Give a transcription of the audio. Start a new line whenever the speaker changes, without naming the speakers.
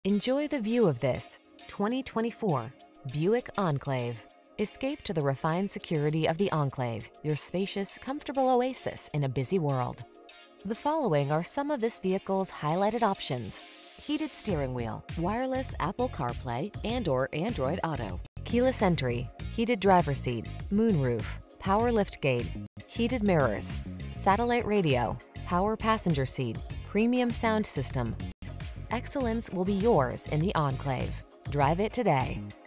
Enjoy the view of this 2024 Buick Enclave. Escape to the refined security of the Enclave, your spacious, comfortable oasis in a busy world. The following are some of this vehicle's highlighted options: heated steering wheel, wireless Apple CarPlay and/or Android Auto, keyless entry, heated driver's seat, moonroof, power liftgate, heated mirrors, satellite radio, power passenger seat, premium sound system. Excellence will be yours in the Enclave. Drive it today.